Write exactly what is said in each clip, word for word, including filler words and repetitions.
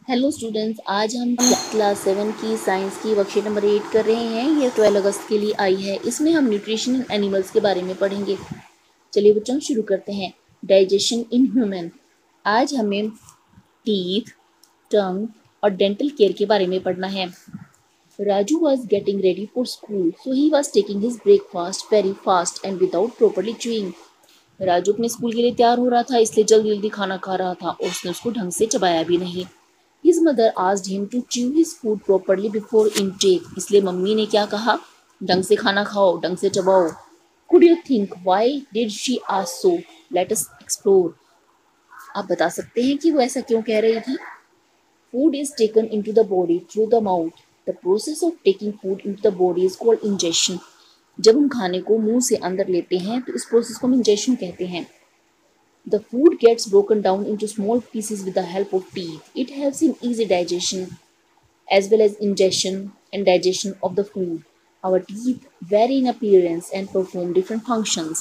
Hello students, आज हम class seven की साइंस की वर्कशीट नंबर एट कर रहे हैं। ये ट्वेल्व अगस्त के लिए आई है। इसमें हम न्यूट्रिशन इन एनिमल्स के बारे में पढ़ेंगे। चलिए बच्चों शुरू करते हैं। Digestion in human. आज हमें टीथ, टंग और डेंटल केयर के बारे में पढ़ना है। Raju was getting ready for school, so he was taking his breakfast very fast and without properly chewing. Raju अपने स्कूल के लिए तैयार हो रहा था, इसलिए जल्दी जल्दी खाना खा रहा था और उसने उसको ढंग से चबाया भी नहीं। His mother asked him to chew his food properly before intake. इसलिए मम्मी ने क्या कहा, ढंग से खाना खाओ, ढंग से चबाओ। Could you think why did she ask so? Let us explore. आप बता सकते हैं कि वो ऐसा क्यों कह रही थी? Food is taken into the body through the mouth. The process of taking food into the body is called ingestion. जब हम खाने को मुंह से अंदर लेते हैं तो इस प्रोसेस को हम इंजेक्शन कहते हैं। The food gets broken down into small pieces with the help of teeth. It helps in easy digestion as well as ingestion and digestion of the food. Our teeth vary in appearance and perform different functions.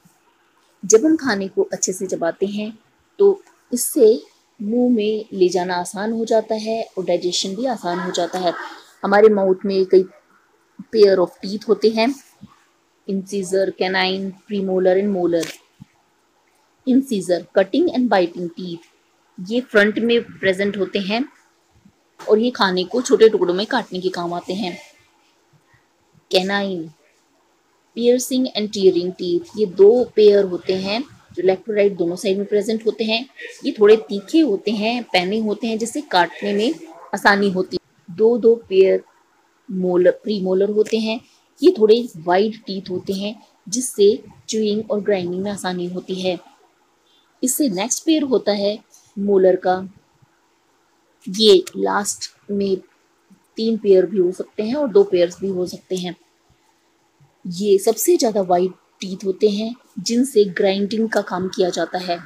जब हम खाने को अच्छे से चबाते हैं तो इससे मुंह में ले जाना आसान हो जाता है और डाइजेशन भी आसान हो जाता है। हमारे माउथ में कई पेयर ऑफ टीथ होते हैं, incisor, canine, premolar and molar. Incisor cutting and biting teeth, ये फ्रंट में प्रेजेंट होते हैं और ये खाने को छोटे टुकड़ों में काटने के काम आते हैं। Canine piercing and tearing teeth, ये दो पेयर होते हैं जो लेफ्ट और राइट दोनों साइड में प्रेजेंट होते हैं। ये थोड़े तीखे होते हैं, पैने होते हैं, जिससे काटने में आसानी होती है। दो दो पेयर मोलर प्रीमोलर होते हैं, ये थोड़े वाइड टीथ होते हैं जिससे च्यूइंग और ग्राइंडिंग में आसानी होती है। इससे नेक्स्ट पेयर होता है मोलर का, ये लास्ट में तीन पेयर भी हो सकते हैं और दो पेयर्स भी हो सकते हैं। ये सबसे ज्यादा वाइड टीथ होते हैं जिनसे ग्राइंडिंग का काम किया जाता है।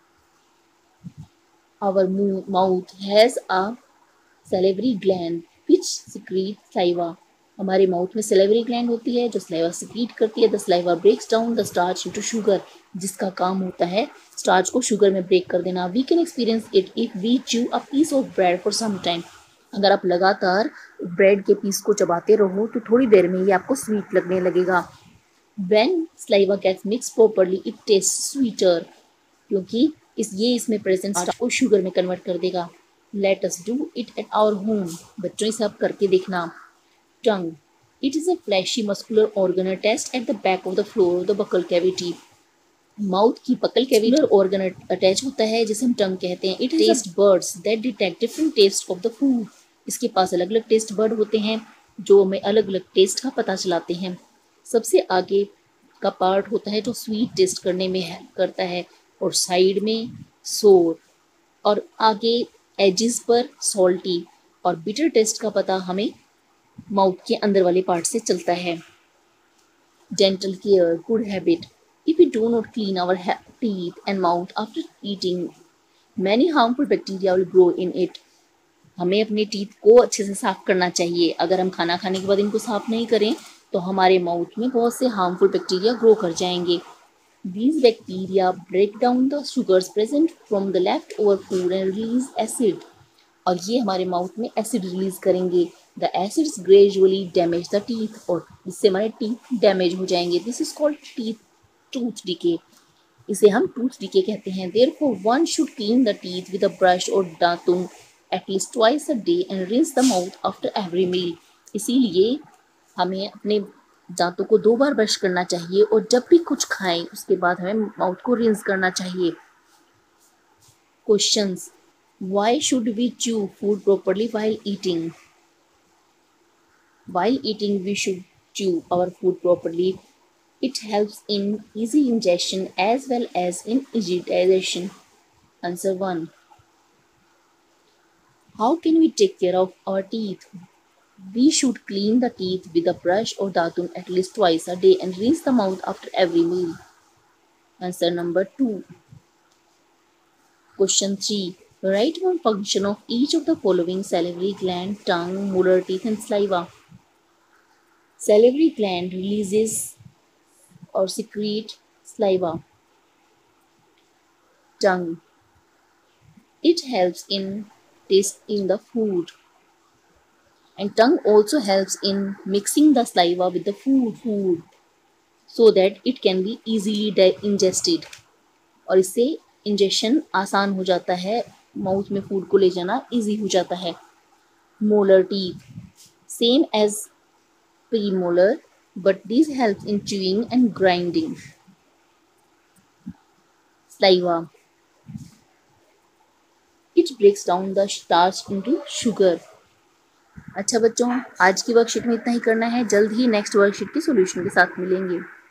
Our mouth has a salivary gland which secretes saliva. हमारे माउथ में salivary gland होती है जो saliva secrete करती है। The saliva breaks down the starch into sugar, जिसका काम होता है स्टार्च को शुगर में ब्रेक कर देना। We can experience it if we chew a piece of bread for some time. अगर आप लगातार ब्रेड के पीस को चबाते रहो तो थोड़ी देर में ये आपको स्वीट लगने लगेगा। When saliva gets mixed properly, it tastes sweeter. क्योंकि इस ये इसमें प्रेजेंट स्टार्च को शुगर में कन्वर्ट कर देगा। Let us do it at our home. बच्चों इसे आप करके देखना। Tongue. It is a fleshy muscular organ attached at the back of the floor of the buccal cavity. Mouth की बकल कैविटी ऑर्गन अटैच होता है जिसे हम टंग कहते हैं। It taste buds that detect different taste of the food. इसके पास अलग अलग टेस्ट बर्ड होते हैं जो हमें अलग अलग टेस्ट का पता चलाते हैं। सबसे आगे का पार्ट होता है जो स्वीट टेस्ट करने में हेल्प करता है और साइड में सोर और आगे एजेस पर सॉल्टी और बिटर टेस्ट का पता हमें माउथ के अंदर वाले पार्ट से चलता है। Dental care, good habit. If we do not clean our teeth and mouth after eating, many harmful bacteria will grow in it. हमें अपने टीथ को अच्छे से साफ करना चाहिए। अगर हम खाना खाने के बाद इनको साफ नहीं करें तो हमारे माउथ में बहुत से हार्मफुल बैक्टीरिया ग्रो कर जाएंगे। These bacteria break down the sugars present from the leftover food and release acid. और ये हमारे माउथ में एसिड रिलीज करेंगे। The acids gradually damage the teeth, और इससे हमारे टीथ डैमेज हो जाएंगे। This is called teeth tooth decay. इसे हम टूथ डिके कहते हैं। Therefore one should clean the teeth with a brush और दातुन at least twice a day and rinse the mouth after every meal. इसीलिए हमें अपने दांतों को दो बार ब्रश करना चाहिए और जब भी कुछ खाएं उसके बाद हमें माउथ को रिंस करना चाहिए। Questions: Why should we chew food properly while eating? While eating, we should chew our food properly. It helps in easy ingestion as well as in easy digestion. Answer one. How can we take care of our teeth? We should clean the teeth with a brush or datun at least twice a day and rinse the mouth after every meal. Answer number two. Question three. Write one function of each of the following: salivary gland, tongue, molar teeth, and saliva. Salivary gland releases or secrete saliva. Tongue. It helps in tasting the food. And tongue also helps in mixing the saliva with the food food so that it can be easily ingested. और इससे injection आसान हो जाता है, mouth में food को ले जाना इजी हो जाता है. Molar teeth same as premolar but these help in chewing and grinding. Saliva, it breaks down the starch into sugar. अच्छा बच्चों, आज की वर्कशीट में इतना ही करना है. जल्द ही नेक्स्ट वर्कशीट के सॉल्यूशन के साथ मिलेंगे.